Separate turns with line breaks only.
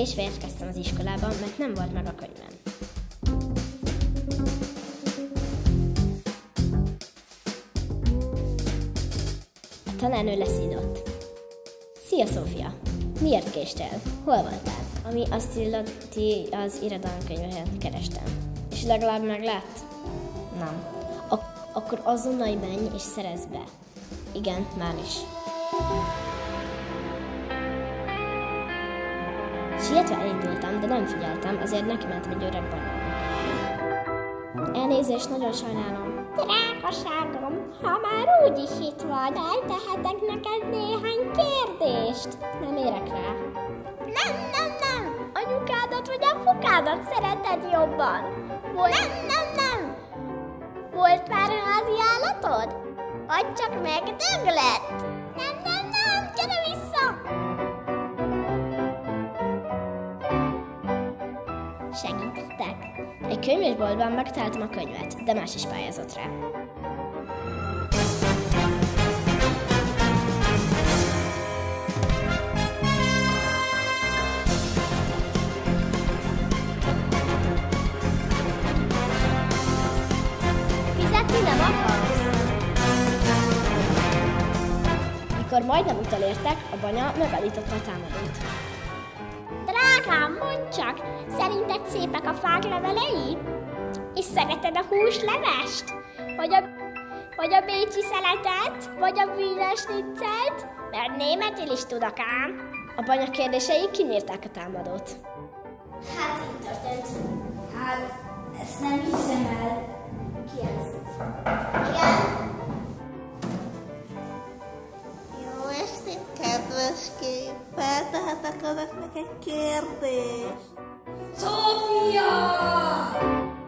késve érkeztem az iskolába, mert nem volt meg a könyvem. A tanárnő leszídott. Szia, Szófia! Miért késtél? Hol voltál? Ami azt illeti, az irodalomkönyveket kerestem. És legalább meglát? Nem. Akkor azonnal menj és szerezd be. Igen, már is. Sietve elindultam, de nem figyeltem, ezért neki mentem egy öreg banyának. Elnézést, nagyon sajnálom. Drágaságom, ha már úgyis itt vagy, eltehetek neked néhány kérdést. Nem érek rá. Nem. Anyukádat vagy apukádat szereted jobban. Nem. Volt már házi állatod? Vagy csak megdöglett? Nem, gyere vissza! Segítettek? Egy könyvesboltban megtaláltam a könyvet, de más is pályázott rá. Fizetni nem akarsz? Mikor majdnem utolértek, a banya megállította a támadót. Drágám, mondd csak, szerinted szépek a fák levelei? És szereted a húslevest? Vagy a bécsi szeletet? Vagy a Wiener schnitzelt? Mert németül is tudok ám. A banya kérdései kinyírták a támadót.
Hát így történt. Hát, ezt nem hiszem el.
Ki ez?
Igen?
Jó estét, kedveském! Feltehetek önöknek egy kérdést?
Szófia!